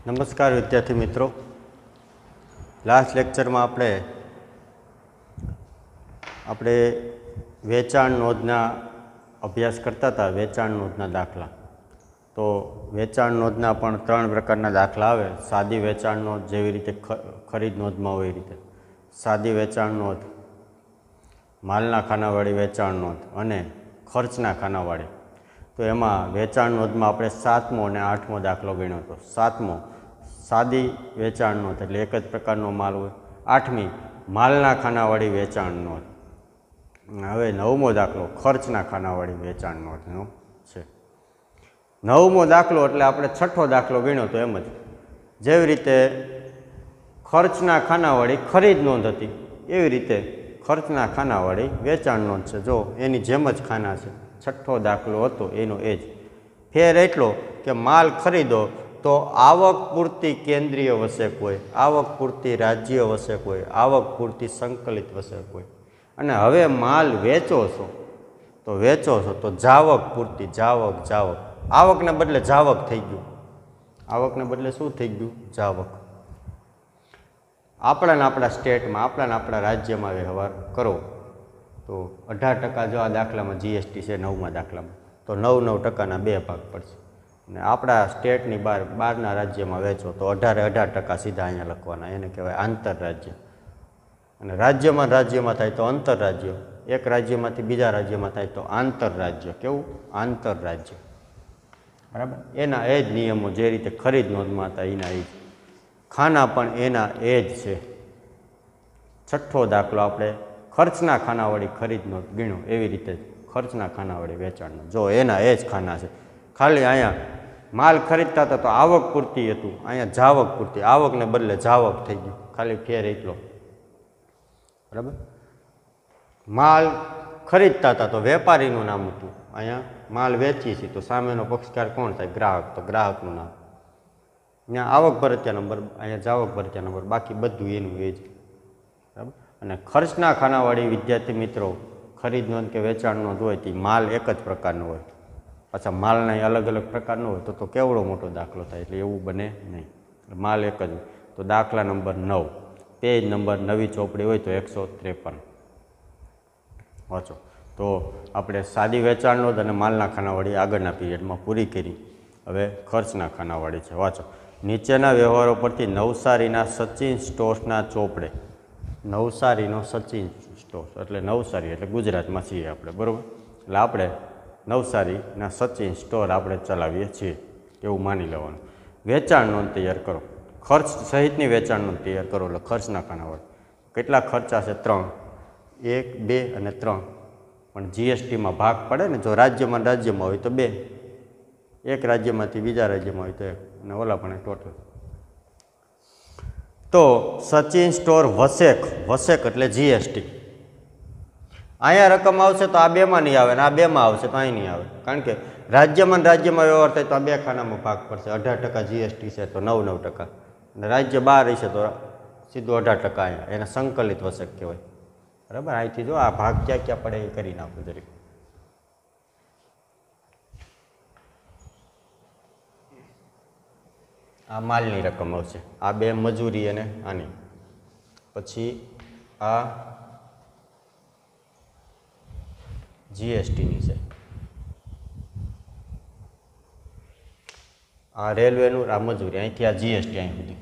નમસ્કાર વિદ્યાર્થી મિત્રો, લાસ્ટ લેક્ચરમાં આપણે વેચાણ નોંધના અભ્યાસ કરતા હતા. વેચાણ નોંધના દાખલા. તો વેચાણ નોંધના પણ ત્રણ પ્રકારના દાખલા આવે. સાદી વેચાણ નોંધ, જેવી રીતે ખરીદ નોંધમાં હોય એ રીતે સાદી વેચાણ નોંધ, માલના ખાનાવાળી વેચાણ નોંધ અને ખર્ચના ખાનાવાળી. તો એમાં વેચાણ નોંધમાં આપણે 7મો અને 8મો દાખલો ગણ્યો હતો. 7મો સાદી વેચાણ નોંધ, એટલે એક જ પ્રકારનો માલ હોય. 8મી માલના ખાનાવાળી વેચાણ નોંધ. હવે 9મો દાખલો ખર્ચના ખાનાવાળી વેચાણ નોંધનો છે. 9મો દાખલો એટલે આપણે 6ઠો દાખલો ગણ્યો તો એમ જ, જેવી રીતે ખર્ચના ખાનાવાળી ખરીદ નોંધ હતી એવી રીતે ખર્ચના ખાનાવાળી વેચાણ નોંધ છે. જો એની જેમ જ ખાના છે. 6ઠ્ઠો દાખલો હતો એનો એ જ ફેર એટલો કે માલ ખરીદો તો આવક પૂરતી કેન્દ્રીય વસેક હોય, આવક પૂરતી રાજ્ય વસેક હોય, આવક પૂરતી સંકલિત વસેક હોય. અને હવે માલ વેચો છો તો જાવક પૂરતી, જાવક આવકને બદલે જાવક થઈ ગયું. આવકને બદલે શું થઈ ગયું? જાવક. આપણા સ્ટેટમાં, આપણા રાજ્યમાં વ્યવહાર કરો તો 18% જો આ દાખલામાં જીએસટી છે 9મા દાખલામાં, તો 9% બે ભાગ પડશે. અને આપણા સ્ટેટની બહારના રાજ્યમાં વેચો તો 18% સીધા અહીંયા લખવાના. એને કહેવાય આંતરરાજ્ય. અને રાજ્યમાં થાય તો આંતરરાજ્ય. એક રાજ્યમાંથી બીજા રાજ્યમાં થાય તો આંતરરાજ્ય. કેવું? આંતરરાજ્ય. બરાબર. એના એ જ નિયમો જે રીતે ખરીદ નોંધમાં હતા એના એ જ. ખાના પણ એના એ જ છે. 6ઠ્ઠો દાખલો આપણે ખર્ચના ખાનાવાળી ખરીદ નોંધ ગણ્યો એવી રીતે ખર્ચના ખાનાવાળી વેચાણ નોંધ. જો એના એ જ ખાના છે. ખાલી અહીંયા માલ ખરીદતા હતા તો આવક પૂરતી હતું, અહીંયા જાવક પૂરતી. આવકને બદલે જાવક થઈ ગયું. ખાલી ફેર એટલો. બરાબર. માલ ખરીદતા હતા તો વેપારીનું નામ હતું, અહીંયા માલ વેચીએ છીએ તો સામેનો પક્ષકાર કોણ થાય? ગ્રાહક. તો ગ્રાહકનું નામ. અહીંયા આવક ભરત્યા નંબર, અહીંયા જાવક ભરત્યા નંબર, બાકી બધું એનું એ જ. બરાબર. અને ખર્ચના ખાનાવાળી વિદ્યાર્થી મિત્રો ખરીદ નોંધ કે વેચાણ નોંધ હોય તે માલ એક જ પ્રકારનો હોય. પાછા માલના અલગ અલગ પ્રકારનો હોય તો કેવડો મોટો દાખલો થાય, એટલે એવું બને નહીં. માલ એક જ હોય. તો દાખલા નંબર 9, પેજ નંબર 9વી ચોપડી હોય તો 153 વાંચો. તો આપણે સાદી વેચાણ નોંધ અને માલના ખાનાવાળી આગળના પીરિયડમાં પૂરી કરી. હવે ખર્ચના ખાનાવાળી છે. વાંચો. નીચેના વ્યવહારો પરથી નવસારીના સચિન સ્ટોર્સના ચોપડે. નવસારીનો સચિન સ્ટોર્સ એટલે નવસારી એટલે ગુજરાતમાં છીએ આપણે, બરાબર. એટલે આપણે નવસારીના સચિન સ્ટોર આપણે ચલાવીએ છીએ એવું માની લેવાનું. વેચાણ નોંધ તૈયાર કરો. ખર્ચ સહિતની વેચાણ નોંધ તૈયાર કરો એટલે ખર્ચના ખાનાવાળી. કેટલા ખર્ચા છે? 3. 1, 2 અને 3. પણ જીએસટીમાં ભાગ પડે ને. જો રાજ્યમાં હોય તો 2, એક રાજ્યમાંથી બીજા રાજ્યમાં હોય તો 1, અને ઓલા પણ ટોટલ. તો સચિન સ્ટોર વસેક એટલે જીએસટી. અહીંયા રકમ આવશે તો આ બેમાં નહીં આવે, અને આ બેમાં આવશે તો અહીં નહીં આવે. કારણ કે રાજ્યમાં વ્યવહાર થાય તો આ બે ખાનામાં ભાગ પડશે. 18% જીએસટી છે તો 9%. અને રાજ્ય બહાર હશે તો સીધું 18% અહીંયા. એને સંકલિત વસેક કહેવાય. બરાબર. અહીંથી જો આ ભાગ ક્યાં પડે એ કરી નાખો જરીક. આ માલની રકમ આવશે. આ બે મજૂરી અને આની. પછી આ જીએસટીની છે. આ રેલવેનું, આ મજૂરી. અહીંથી આ જીએસટી અહીં સુધી.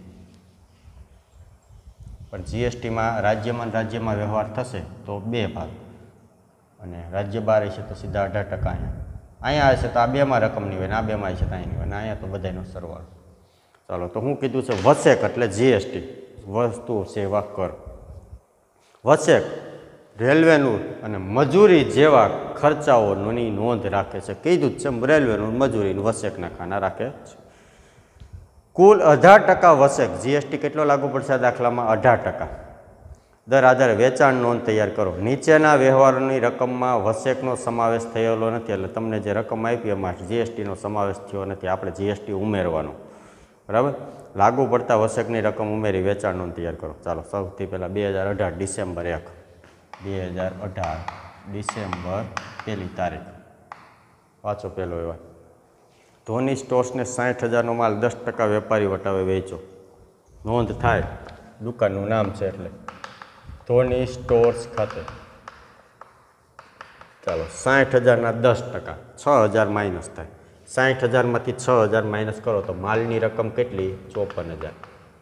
પણ જીએસટીમાં રાજ્યમાં વ્યવહાર થશે તો 2 ભાગ, અને રાજ્ય બહાર હશે તો સીધા 18% અહીંયા હશે તો આ બેમાં રકમ નહીં હોય, ને આ બેમાં હશે તો અહીં નહીં હોય, અને અહીંયા તો બધાનો સરવાળો. ચાલો. તો હું કીધું છે વસેક એટલે જીએસટી, વસ્તુ સેવા કર. વસેક રેલવેનું અને મજૂરી જેવા ખર્ચાઓની નોંધ રાખે છે. કીધું જ છે રેલવેનું, મજૂરીનું, વસેકના ખાના રાખે છે. કુલ 18% વસેક. જીએસટી કેટલો લાગુ પડશે આ દાખલામાં? 18%. દર આધારે વેચાણ નોંધ તૈયાર કરો. નીચેના વ્યવહારોની રકમમાં વસેકનો સમાવેશ થયેલો નથી. એટલે તમને જે રકમ આપી એમાં જીએસટીનો સમાવેશ થયો નથી. આપણે જીએસટી ઉમેરવાનો. બરાબર. લાગુ પડતા વસેકની રકમ ઉમેરી વેચાણ નોંધ તૈયાર કરો. ચાલો. સૌથી પહેલાં 2018 ડિસેમ્બર 1. 2018 ડિસેમ્બર 1લી તારીખ. વાંચો પહેલો એવા. ધોની સ્ટોર્સને 60,000નો માલ 10% વેપારી વટાવે વેચો. નોંધ થાય, દુકાનનું નામ છે એટલે ધોની સ્ટોર્સ ખાતે. ચાલો 60,000ના 10%, 6,000 માઇનસ થાય. 60,000માંથી 6,000 માઇનસ કરો તો માલની રકમ કેટલી? 54,000.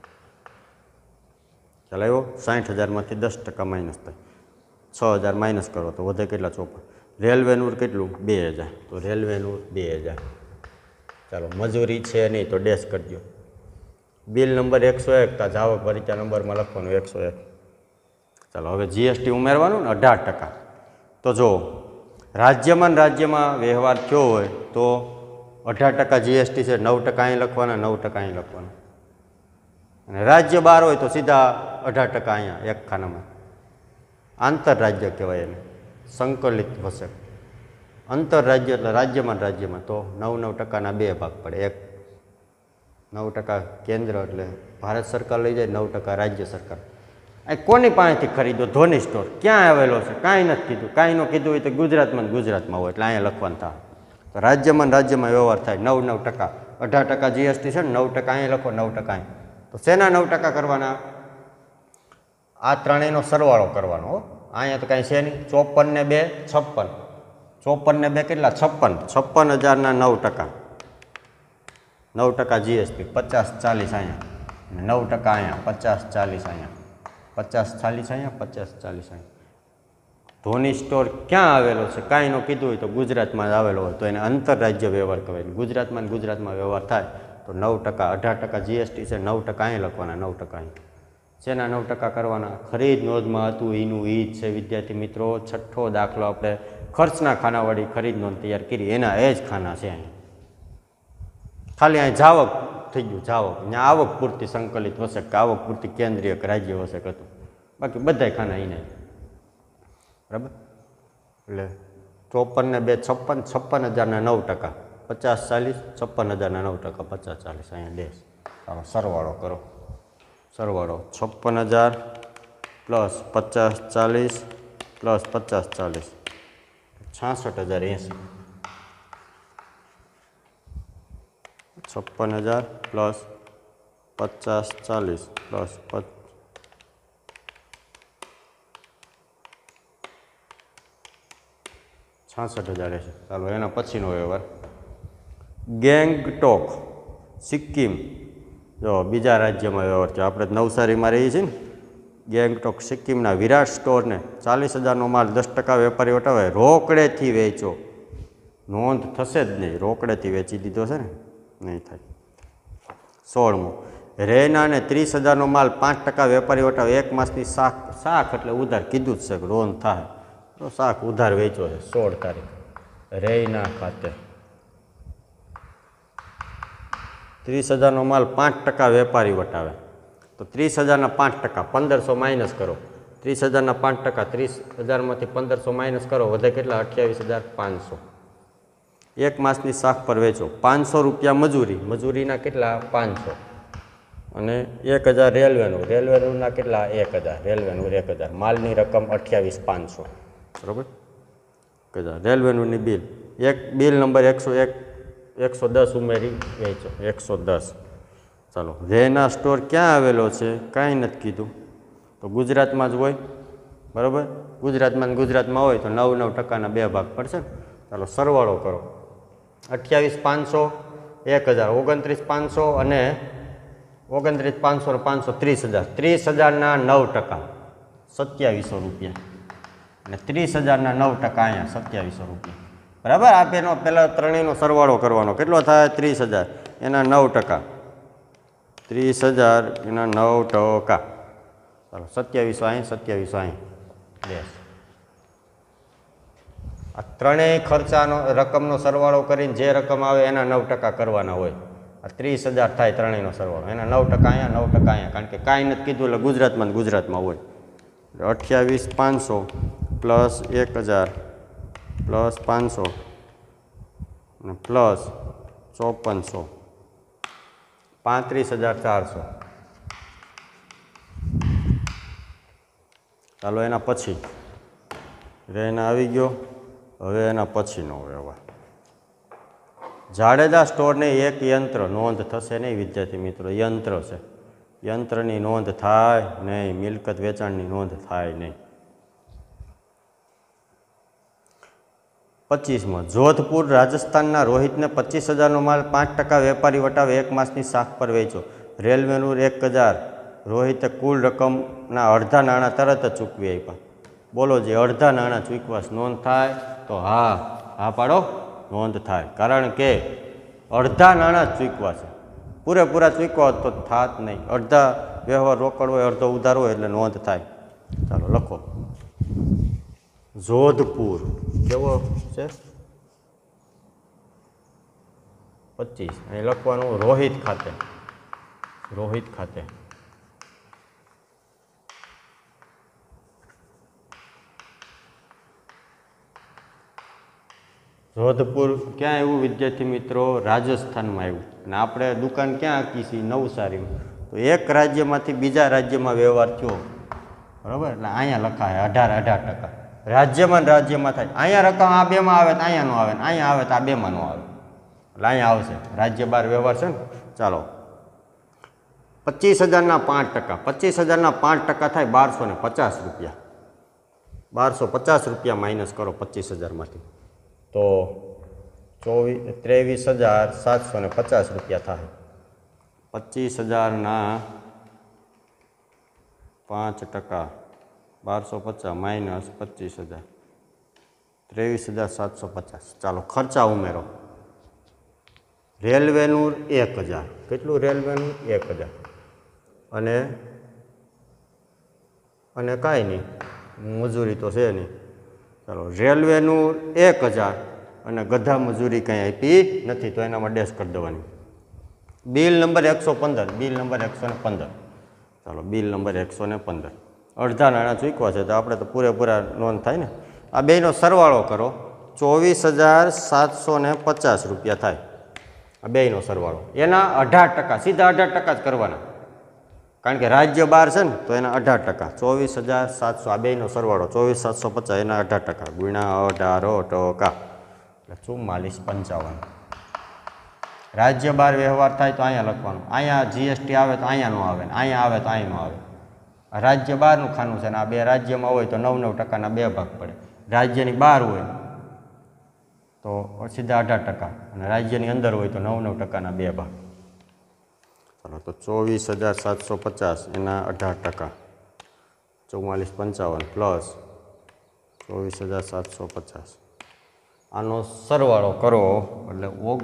ચાલો આવ્યો. 60,000માંથી 10% માઇનસ થાય, 6,000 માઇનસ કરો તો વધે કેટલા? 54. રેલવેનું કેટલું? 2,000. તો રેલવેનું 2,000. ચાલો મજૂરી છે નહીં તો ડેશ કરી દો. બિલ નંબર 101, તો જાવક ભરીતા નંબરમાં લખવાનું 101. ચાલો હવે જીએસટી ઉમેરવાનું ને 18%. તો જો રાજ્યમાં વ્યવહાર થયો હોય તો 18% જીએસટી છે, 9% અહીં લખવાના, 9% અહીં લખવાના. અને રાજ્ય બહાર હોય તો સીધા 18% અહીંયા એક ખાનામાં. આંતરરાજ્ય કહેવાય એને, સંકલિત વસેક. આંતરરાજ્ય એટલે રાજ્યમાં તો 9% 2 ભાગ પડે. એક 9% કેન્દ્ર એટલે ભારત સરકાર લઈ જાય, 9% રાજ્ય સરકાર. અહીં કોની પાસેથી ખરીદો? ધોની સ્ટોર. ક્યાં આવેલો છે? કાંઈ નથી કીધું. કાંઈ ન કીધું હોય તો ગુજરાતમાં હોય એટલે અહીંયા લખવાનું થાય. તો રાજ્યમાં વ્યવહાર થાય 9%. 18% જીએસટી છે ને, 9% અહીં લખો, 9% અહીં. તો શેના 9% કરવાના? આ ત્રણેયનો સરવાળો કરવાનો. અહીંયા તો કાંઈ છે નહીં. 54 ને 2 56. 54 ને 2 કેટલા? 56. 56,000ના 9%. 9% જીએસટી 50-40 અહીંયા, 9% અહીંયા, 50-40 અહીંયા, 50-40 અહીંયા, 50-40 અહીંયા. ધોની સ્ટોર ક્યાં આવેલો છે? કાંઈ ન કીધું હોય તો ગુજરાતમાં જ આવેલો હોય તો એને આંતરરાજ્ય વ્યવહાર કહેવાય. ગુજરાતમાં વ્યવહાર થાય તો 9%. 18% જીએસટી છે, 9% અહીં લખવાના, 9% અહીં. શેના 9% કરવાના? ખરીદ નોંધમાં હતું એનું ઈ જ છે વિદ્યાર્થી મિત્રો. 6ઠ્ઠો દાખલો આપણે ખર્ચના ખાનાવાળી ખરીદ નોંધ તૈયાર કરી, એના એ જ ખાના છે અહીં. ખાલી અહીં જાવક થઈ ગયું, જાવક. અહીંયા આવક પૂરતી સંકલિત વસેક, આવક પૂરતી કેન્દ્રીય રાજ્ય વસેક હતું. બાકી બધાય ખાના અહીંયા. બરાબર? એટલે 54 ને 2 56, 56,000ના 9%, 50-40, 56,000ના 9%, 50-40 અહીંયા દેશ. ચાલો સરવાળો કરો. સરવાળો 56,000 પ્લસ 50-40 પ્લસ 50-40, 66,080. 56,000 plus 50-40 plus 66,080. ચાલો એના પછીનો વ્યવહાર. ગેંગટોક સિક્કિમ, જો બીજા રાજ્યમાં વ્યવહાર છે. આપણે નવસારીમાં રહીએ છીએ ને. ગેંગટોક સિક્કિમના વિરાટ સ્ટોરને 40,000નો માલ 10% વેપારી વટાવે રોકડેથી વેચો. નોંધ થશે જ નહીં, રોકડેથી વેચી દીધો છે ને, નહીં થાય. 16મો, રેનાને 30,000નો માલ 5% વેપારી વટાવે 1 માસની શાક એટલે ઉધાર કીધું જ છે કે લોન થાય તો શાક ઉધાર વેચો છે. 16 તારીખ રેના ખાતે 30,000નો માલ 5% વેપારી વટાવે તો 30,000ના 5%, 1,500 માઇનસ કરો. 30,000ના 5%, 30,000માંથી 1,500 માઇનસ કરો, વધે કેટલા? 28,500. 1 માસની શાક પર વેચો. 500 રૂપિયા મજૂરી, મજૂરીના કેટલા? 500. અને 1,000 રેલવેનુંના કેટલા? 1,000, રેલવેનું 1,000. માલની રકમ 28,500. બરાબર? 1,000 રેલવેનુંની બિલ. બિલ નંબર 101, 110 ઉમેરી વેચો. 110. ચાલો રેના સ્ટોર ક્યાં આવેલો છે? કાંઈ નથી કીધું. તો ગુજરાતમાં જ હોય. બરાબર? ગુજરાતમાં હોય તો 9% 2 ભાગ પડશે ને. ચાલો સરવાળો કરો. 28,500, 1,000, 29,500 અને 29,500 ને 500, 30,000. 30,000ના 9%, 2700 રૂપિયા. અને 30,000ના 9% અહીંયા 2700 રૂપિયા. બરાબર? આ બેનો પહેલાં ત્રણેયનો સરવાળો કરવાનો. કેટલો થાય? 30,000 એના 9%, 30,000 એના 9%. ચાલો 2700 અહીં, 2700 અહીં. બેસ. આ ત્રણેય ખર્ચાનો રકમનો સરવાળો કરીને જે રકમ આવે એના 9% કરવાના હોય. આ 30,000 થાય ત્રણેયનો સરવાળો, એના 9% અહીંયા, 9% અહીંયા. કારણ કે કાંઈ નથી કીધું એટલે ગુજરાતમાં હોય. 28,500 પ્લસ 1,000 પ્લસ 500 અને પ્લસ 5400, 35,400. ચાલો એના પછી એના આવી ગયો. હવે એના પછીનો વ્યવહાર જાડેજા સ્ટોરને એક યંત્ર નોંધ થશે નહીં વિદ્યાર્થી મિત્રો, યંત્ર છે, યંત્રની નોંધ થાય નહીં, મિલકત વેચાણની નોંધ થાય નહીં. 25માં જોધપુર રાજસ્થાનના રોહિતને 25,000નો માલ 5% વેપારી વટાવે 1 માસની શાખ પર વેચ્યો. રેલવેનું 1,000, રોહિતે કુલ રકમના અડધા નાણાં તરત જ ચૂકવી આપ્યા. બોલો જે અડધા નાણાં ચૂકવાશ નોંધ થાય? તો હા પાડો, નોંધ થાય. કારણ કે અડધા નાણાં જ ચૂકવા છે, પૂરેપૂરા ચૂકવા તો થાત નહીં. અડધા વ્યવહાર રોકડ હોય, અડધો ઉધાર હોય એટલે નોંધ થાય. ચાલો લખો. જોધપુર કેવો છે? 25. અહીં લખવાનું રોહિત ખાતે, રોહિત ખાતે. જોધપુર ક્યાં આવ્યું વિદ્યાર્થી મિત્રો? રાજસ્થાનમાં આવ્યું. અને આપણે દુકાન ક્યાં આંકી છીએ? નવસારીમાં. તો એક રાજ્યમાંથી બીજા રાજ્યમાં વ્યવહાર થયો, બરાબર? એટલે અહીંયા લખાય 18%. રાજ્યમાં રાજ્યમાં થાય. અહીંયા રકમ આ બેમાં આવે તો અહીંયા નો આવે, ને અહીંયા આવે તો આ બેમાં નો આવે, એટલે અહીંયા આવશે. રાજ્ય બહાર વ્યવહાર છે ને. ચાલો 25,000ના 5%. 25,000ના 5% થાય 1250 રૂપિયા. 1250 રૂપિયા માઇનસ કરો 25,000માંથી, તો 23,750 રૂપિયા થાય. 25,000ના 5%, 1250 માઇનસ 25,000, 23,750. ચાલો ખર્ચા ઉમેરો. રેલવેનું 1,000. કેટલું રેલવેનું? 1,000. અને કાંઈ નહીં, મજૂરી તો છે નહીં. ચાલો રેલવેનું 1,000 અને ગધા મજૂરી કંઈ આપી નથી, તો એનામાં ડેશ કરી દેવાની. Bill number 115, bill number 115. ચાલો બિલ નંબર 115. અડધા નાણાં ચૂકવા છે તો આપણે તો પૂરેપૂરા નોંધ થાય ને. આ બેનો સરવાળો કરો, 24,750 રૂપિયા થાય. આ બેનો સરવાળો, એના 18%, સીધા 18% જ કરવાના, કારણ કે રાજ્ય બહાર છે ને, તો એના 18%. 24,700 આ બેનો સરવાળો 24,750 એના 18% ગુણ્યા 18%, એટલે 44,55. રાજ્ય બહાર વ્યવહાર થાય તો અહીંયા લખવાનું. અહીંયા જીએસટી આવે તો અહીંયા નો આવે, અહીંયા આવે તો અહીંયા નો આવે. આ રાજ્ય બહારનું ખાનું છે ને, આ બે રાજ્યમાં હોય તો 9% બે ભાગ પડે. રાજ્યની બહાર હોય તો સીધા 18%, અને રાજ્યની અંદર હોય તો 9% બે ભાગ. ચાલો તો 24,750 એના 18%, 44,55 પ્લસ 24,750. આનો સરવાળો કરો એટલે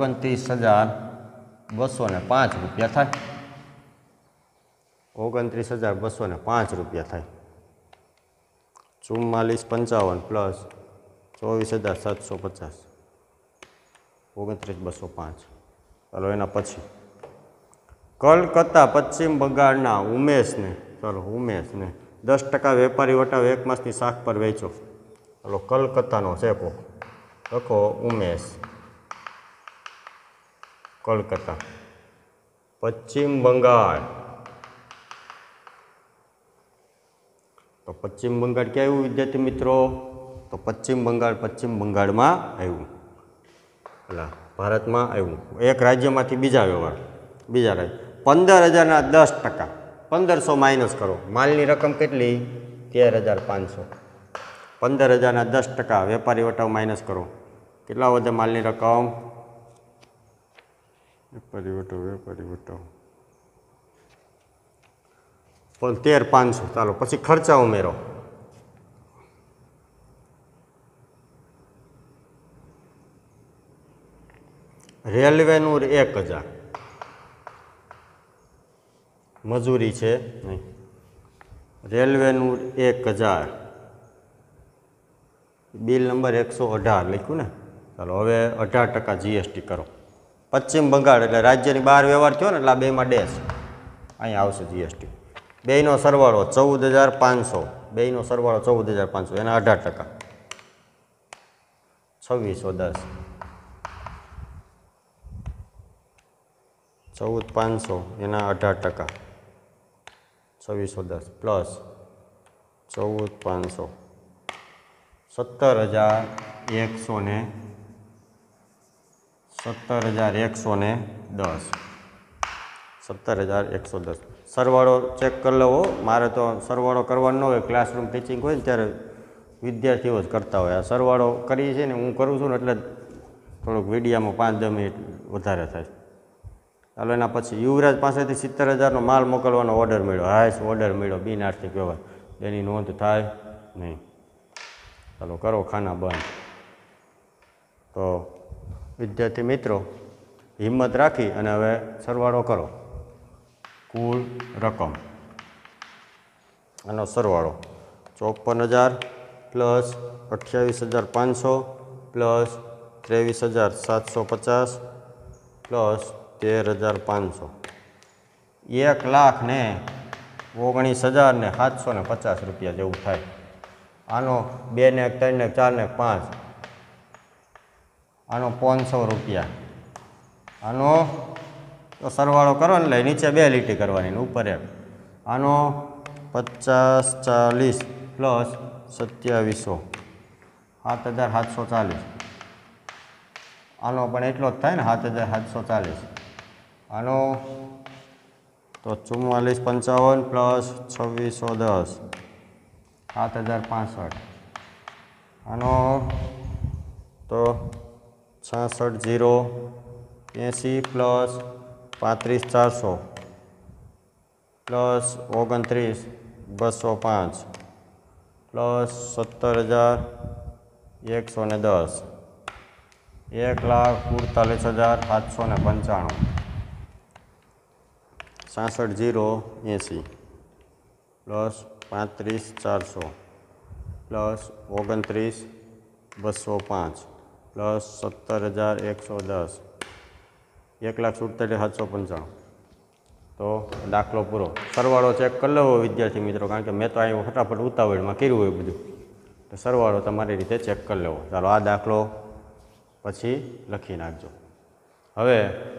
29,205 રૂપિયા થાય. 29,205 રૂપિયા થાય. 44,55 પ્લસ 24,750, 29,205. ચાલો એના પછી કલકત્તા પશ્ચિમ બંગાળના ઉમેશને, ચાલો ઉમેશને 10% વેપારી વટાવે 1 માસની શાખ પર વેચો. ચાલો કલકત્તાનો ચેકો લખો, ઉમેશ કલકત્તા. પશ્ચિમ બંગાળ, તો પશ્ચિમ બંગાળ ક્યાં આવ્યું વિદ્યાર્થી મિત્રો? તો પશ્ચિમ બંગાળમાં આવ્યું, એટલે ભારતમાં આવ્યું. એક રાજ્યમાંથી બીજા વ્યવહાર, બીજા રાજ્ય. 15,000ના 10%, 1,500 માઇનસ કરો. માલની રકમ કેટલી? 13,500. 15,000ના 10% વેપારી વટાવ માઇનસ કરો. કેટલા વધે માલની રકમ? વેપારી વટાવ 13,500. ચાલો પછી ખર્ચા ઉમેરો. રેલવેનું 1,000, મજૂરી છે નહીં. રેલવેનું 1,000, બિલ નંબર 118 લખ્યું ને. ચાલો હવે 18% જીએસટી કરો. પશ્ચિમ બંગાળ એટલે રાજ્યની બહાર વ્યવહાર થયો ને, એટલે આ બેમાં ડેશ અહીંયા આવશે જીએસટી. બેનો સરવાળો 14,500, બેનો સરવાળો 14,500 એના 18%, 2,610. 14,500 એના 18%, 2,610 પ્લસ 14,500, 17,160 17,110 17,110 સરવાળો ચેક કરી લેવો. મારે તો સરવાળો કરવાનો ન હોય, ક્લાસરૂમ ટીચિંગ હોય ને ત્યારે વિદ્યાર્થીઓ જ કરતા હોય. આ સરવાળો કરીએ છીએ ને હું કરું છું ને એટલે થોડુંક વિડીયામાં 5-10 મિનિટ વધારે થાય. ચાલો એના પછી યુવરાજ પાસેથી 70,000નો માલ મોકલવાનો ઓર્ડર મળ્યો. હાઈસ ઓર્ડર મળ્યો, બિન આર્થિક વ્યવહાર, એની નોંધ થાય નહીં. ચાલો કરો ખાના બંધ. તો વિદ્યાર્થી મિત્રો હિંમત રાખી અને હવે સરવાળો કરો. કુલ રકમ આનો સરવાળો 54,000 પ્લસ 28,500 પ્લસ 23,750 પ્લસ 13,500 1,19,750 રૂપિયા જેવું થાય. આનો 2 ને 1 3 ને 4 ને 5 આનો 500 રૂપિયા. આનો તો સરવાળો કરો ને એટલે નીચે 2 લીટી કરવાની ને ઉપર 1. આનો 50 40 પ્લસ 2700 7,740. આનો પણ એટલો જ થાય ને 7,740. આનો તો 44 55 પ્લસ 2610 7,065. આનો તો 66,080 plus 35,400 plus 29,205 plus 17,110 1,48,795 66,080 plus 35,400 plus 29,205 plus 17,110 1,47,795. તો દાખલો પૂરો. સરવાળો ચેક કરી લેવો વિદ્યાર્થી મિત્રો, કારણ કે મેં તો અહીં ફટાફટ ઉતાવળમાં કર્યું હોય બધું. તો સરવાળો તમારી રીતે ચેક કરી લેવો. ચાલો આ દાખલો પછી લખી નાખજો. હવે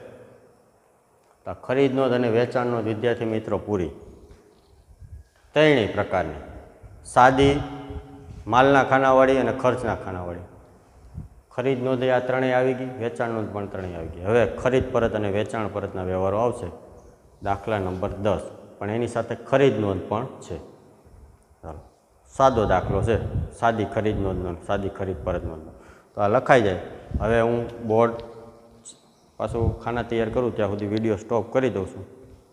ખરીદ નોંધ અને વેચાણ નોંધ વિદ્યાર્થી મિત્રો પૂરી. ત્રણેય પ્રકારની, સાદી, માલના ખાનાવાળી અને ખર્ચના ખાનાવાળી. ખરીદ નોંધ આ ત્રણેય આવી ગઈ, વેચાણ નોંધ પણ ત્રણેય આવી ગઈ. હવે ખરીદ પરત અને વેચાણ પરતના વ્યવહારો આવશે. દાખલા નંબર 10, પણ એની સાથે ખરીદ નોંધ પણ છે. ચાલો સાદો દાખલો છે, સાદી ખરીદ નોંધ, સાદી ખરીદ પરત નોંધ. તો આ લખાઈ જાય. હવે હું બોર્ડ પાછું ખાના તૈયાર કરું ત્યાં સુધી વિડીયો સ્ટોપ કરી દઉં છું.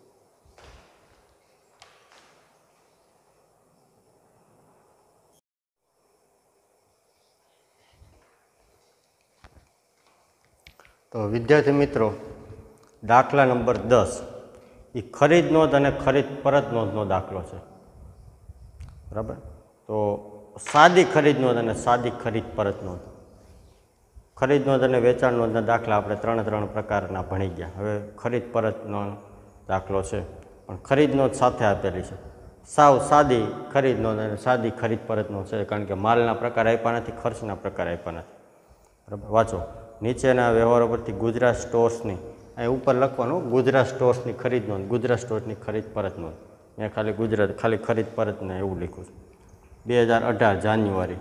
તો વિદ્યાર્થી મિત્રો દાખલા નંબર 10 એ ખરીદ નોંધ અને ખરીદ પરત નોંધનો દાખલો છે. બરાબર. તો સાદી ખરીદ નોંધ અને સાદી ખરીદ પરત નોંધ. ખરીદ નોંધ અને વેચાણ નોંધના દાખલા આપણે 3 પ્રકારના ભણી ગયા. હવે ખરીદ પરતનો દાખલો છે, પણ ખરીદ નોંધ સાથે આપેલી છે. સાવ સાદી ખરીદ નોંધ અને સાદી ખરીદ પરત નોંધ છે, કારણ કે માલના પ્રકાર આપ્યા નથી, ખર્ચના પ્રકાર આપ્યા નથી. બરાબર. વાંચો. નીચેના વ્યવહારો પરથી ગુજરાત સ્ટોર્સની, અહીં ઉપર લખવાનું ગુજરાત સ્ટોર્સની ખરીદ નોંધ, ગુજરાત સ્ટોર્સની ખરીદ પરત નોંધ. મેં ખાલી ખરીદ પરતને એવું લખ્યું છે. 2018 જાન્યુઆરી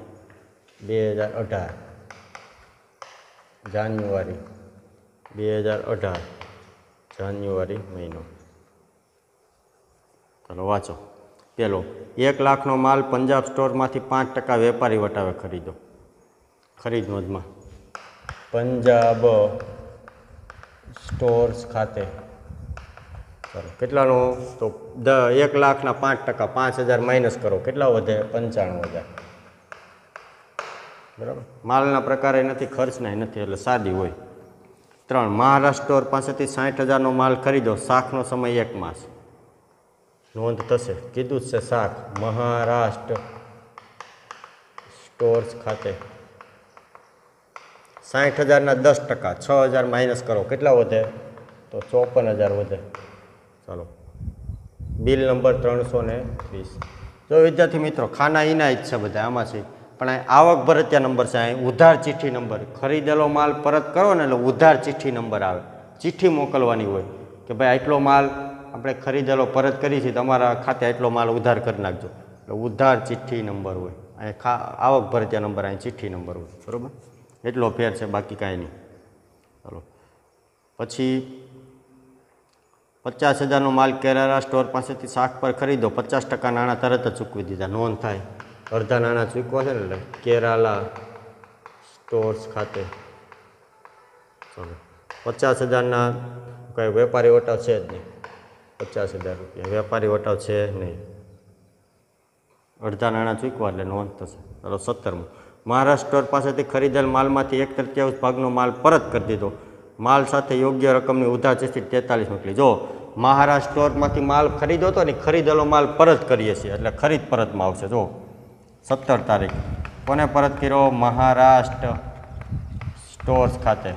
2018 જાન્યુઆરી મહિનો. ચાલો વાંચો. પેલો, 1 લાખનો માલ પંજાબ સ્ટોરમાંથી 5% વેપારી વટાવે ખરીદો. ખરીદ નોંધમાં પંજાબ સ્ટોર્સ ખાતે. ચાલો કેટલાનો? તો 1 લાખના 5%, 5,000 માઇનસ કરો, કેટલા વધે? 95,000. બરાબર. માલના પ્રકારે નથી, ખર્ચના નથી, એટલે સાદી હોય. 3, મહારાષ્ટ્ર સ્ટોર પાસેથી 60,000નો માલ ખરીદો, શાકનો સમય 1 માસ. નોંધ થશે, કીધું જ છે શાક. મહારાષ્ટ્ર સ્ટોર્સ ખાતે 60,000ના 10%, 6,000 માઇનસ કરો, કેટલા વધે? તો 54,000 વધે. ચાલો બિલ નંબર 320. જો વિદ્યાર્થી મિત્રો ખાના ઈના જ છે બધા આમાં છે, પણ અહીં આવક ભરતિયા નંબર છે, અહીં ઉધાર ચિઠ્ઠી નંબર. ખરીદેલો માલ પરત કરો ને એટલે ઉધાર ચિઠ્ઠી નંબર આવે. ચિઠ્ઠી મોકલવાની હોય કે ભાઈ આટલો માલ આપણે ખરીદેલો પરત કરી છે, તમારા ખાતે આટલો માલ ઉધાર કરી નાખજો, એટલે ઉધાર ચિઠ્ઠી નંબર હોય. અહીં આવક ભરતિયા નંબર, અહીં ચિઠ્ઠી નંબર હોય. બરાબર. એટલો ફેર છે, બાકી કાંઈ નહીં. ચાલો પછી 50,000નો માલ કેરાલા સ્ટોર પાસેથી શાક પર ખરીદો, 50% નાણાં તરત જ ચૂકવી દીધા. નોંધ થાય. અડધા નાણાં ચૂકવા છે ને એટલે કેરાલા સ્ટોર્સ ખાતે. ચાલો 50,000ના કંઈ વેપારી વટાવ છે જ નહીં. 50,000 રૂપિયા વેપારી વટાવ છે નહીં. અડધા નાણાં ચૂકવા એટલે નોંધ થશે. ચાલો 17મું. મહારાષ્ટ્ર સ્ટોર પાસેથી ખરીદેલ માલમાંથી 1/3 ભાગનો માલ પરત કરી દીધો. માલ સાથે યોગ્ય રકમની ઉધાર ચિઠ્ઠી 43 મોકલી. જો મહારાષ્ટ્ર સ્ટોરમાંથી માલ ખરીદો હતો ને, ખરીદેલો માલ પરત કરીએ છીએ એટલે ખરીદ પરતમાં આવશે. જો 17 તારીખ કોને પરત કર્યો? મહારાષ્ટ્ર સ્ટોર્સ ખાતે.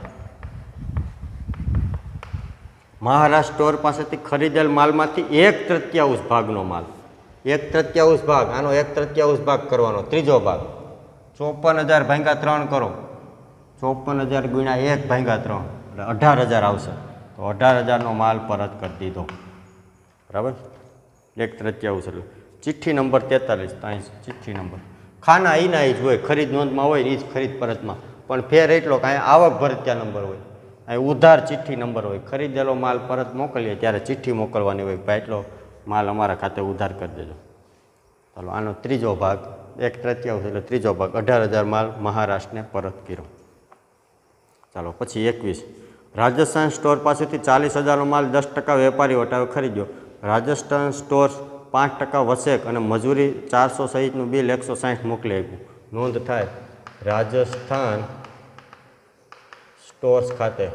મહારાષ્ટ્ર સ્ટોર પાસેથી ખરીદેલ માલમાંથી 1/3 ભાગનો માલ. 1/3 ભાગ, આનો 1/3 ભાગ કરવાનો. ત્રીજો ભાગ 54,000 ભાગ્યા 3 કરો. 54,000 ગુણ્યા 1 ભાગ્યા 3 એટલે 18,000 આવશે. તો 18,000નો માલ પરત કરી દીધો. બરાબર. 1/3 એટલે ચિઠ્ઠી નંબર 43. ત્યાં ચિઠ્ઠી નંબર ખાના એના એ જ હોય, ખરીદ નોંધમાં હોય એ જ ખરીદ પરતમાં. પણ ફેર એટલો કે અહીંયા આવક ભરત્યા નંબર હોય, અહીં ઉધાર ચિઠ્ઠી નંબર હોય. ખરીદેલો માલ પરત મોકલીએ ત્યારે ચિઠ્ઠી મોકલવાની હોય, ભાઈ એટલો માલ અમારા ખાતે ઉધાર કરી દેજો. ચાલો આનો ત્રીજો ભાગ 1/3 એટલે ત્રીજો ભાગ 18,000 માલ મહારાષ્ટ્રને પરત કર્યો. ચાલો પછી 21. રાજસ્થાન સ્ટોર પાસેથી 40,000નો માલ 10% વેપારી વટાવે ખરીદ્યો. રાજસ્થાન સ્ટોર 5% વસેક અને મજૂરી 400 સહિતનું બિલ 160 મોકલી આપ્યું. નોંધ થાય. રાજસ્થાન સ્ટોર્સ ખાતે.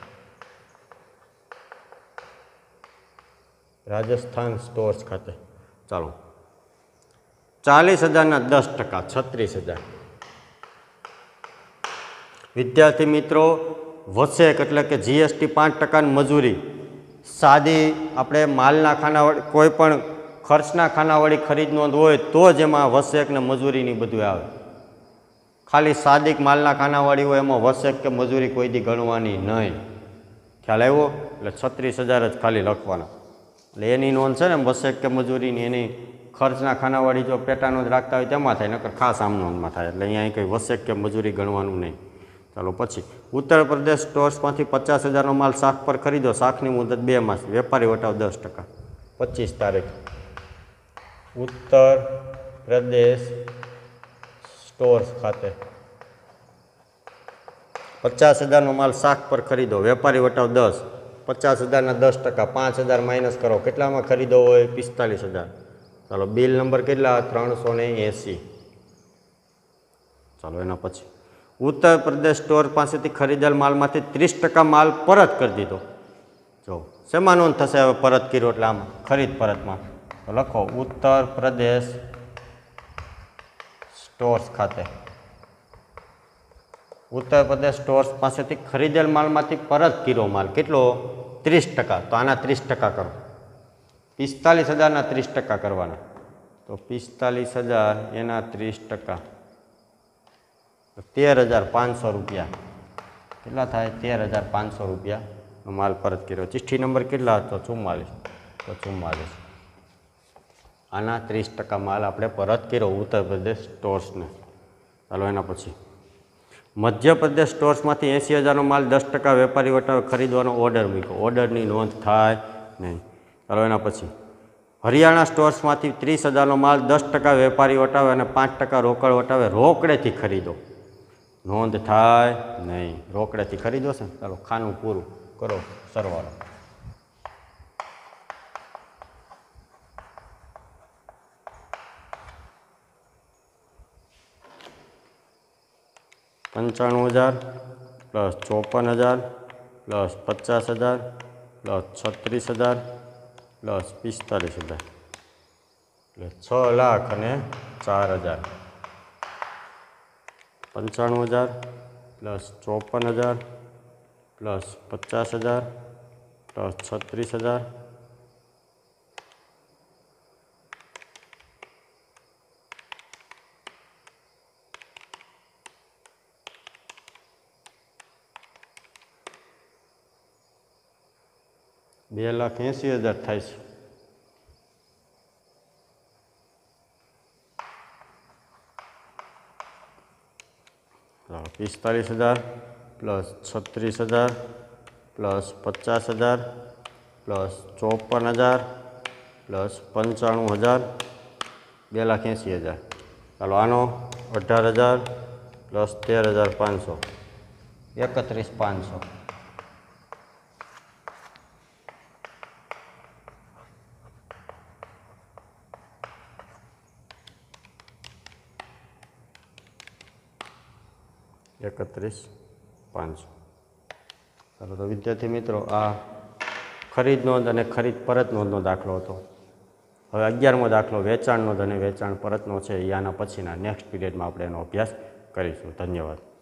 રાજસ્થાન સ્ટોર્સ ખાતે. ચાલો 40,000ના 10% 36,000. વિદ્યાર્થી મિત્રો, વસેક એટલે કે જીએસટી 5%ની મજૂરી સાદી આપણે માલના ખાનાવાળી કોઈ પણ ખર્ચના ખાનાવાળી ખરીદ નોંધ હોય તો જ એમાં વસેક ને મજૂરીની બધું આવે. ખાલી સાદિક માલના ખાનાવાળી હોય એમાં વસેક કે મજૂરી કોઈ દી ગણવાની નહીં. ખ્યાલ આવ્યો? એટલે 36,000 જ ખાલી લખવાના. એટલે એની નોંધ છે ને વસેક કે મજૂરીની, એની ખર્ચના ખાનાવાળી જો પેટા નોંધ રાખતા હોય તેમાં થાય, નકર ખાસ આમ નોંધમાં થાય. એટલે અહીંયા કંઈ વસેક કે મજૂરી ગણવાનું નહીં. ચાલો પછી ઉત્તર પ્રદેશ સ્ટોર્સમાંથી 50,000નો માલ શાક પર ખરીદો. શાકની મુદત 2 માસ. વેપારી વટાવ 10%. 25 તારીખ ઉત્તર પ્રદેશ સ્ટોર્સ ખાતે 50,000નો માલ શાક પર ખરીદો. વેપારી વટાવ 10. 50,000ના 10%. 5,000 માઇનસ કરો. કેટલામાં ખરીદો હોય? 45,000. ચાલો બિલ નંબર કેટલા? 380. ચાલો એના પછી ઉત્તર પ્રદેશ સ્ટોર પાસેથી ખરીદેલ માલમાંથી 30% માલ પરત કરી દીધો. જો શેમાં નોંધ થશે હવે પરત કર્યો એટલે આમ ખરીદ પરતમાં? તો લખો ઉત્તર પ્રદેશ સ્ટોર્સ ખાતે. ઉત્તર પ્રદેશ સ્ટોર્સ પાસેથી ખરીદેલ માલમાંથી પરત કર્યો માલ કેટલો? 30%. તો આના 30% કરો. 45,000ના 30% કરવાના. તો 45,000 એના 30%. 13,500 રૂપિયા. કેટલા થાય? 13,500 રૂપિયાનો માલ પરત કર્યો. ચિઠ્ઠી નંબર કેટલા હતો? 44. તો 44. આના 30% માલ આપણે પરત કર્યો ઉત્તર પ્રદેશ સ્ટોર્સને. ચાલો એના પછી મધ્યપ્રદેશ સ્ટોર્સમાંથી 80,000નો માલ 10% વેપારી વટાવે ખરીદવાનો ઓર્ડર મૂક્યો. ઓર્ડરની નોંધ થાય નહીં. ચાલો એના પછી હરિયાણા સ્ટોર્સમાંથી 30,000નો માલ 10% વેપારી વટાવે અને 5% રોકડ વટાવે રોકડેથી ખરીદો. નોંધ થાય નહીં. રોકડેથી ખરીદો છે. ચાલો ખાનું પૂરું કરો સરવાળો. $95,000 પ્લસ 54,000 પ્લસ 50,000 પ્લસ 36,000 પ્લસ 45,000 એટલે 6,04,000. 95,000 પ્લસ 54,000 પ્લસ 50,000 પ્લસ 36,000 2,80,000 થાય છે. $45,000 પ્લસ 36,000 પ્લસ 50,000 પ્લસ 54,000 પ્લસ 95,000 2,80,000। ચાલો આનો 18,000 પ્લસ 13,500 31,500। ચાલો તો વિદ્યાર્થી મિત્રો આ ખરીદ નોંધ અને ખરીદ પરત નોંધનો દાખલો હતો। હવે 11મો દાખલો વેચાણ નોંધ અને વેચાણ પરતનો છે એ આના પછીના નેક્સ્ટ પીરિયડમાં આપણે એનો અભ્યાસ કરીશું। ધન્યવાદ।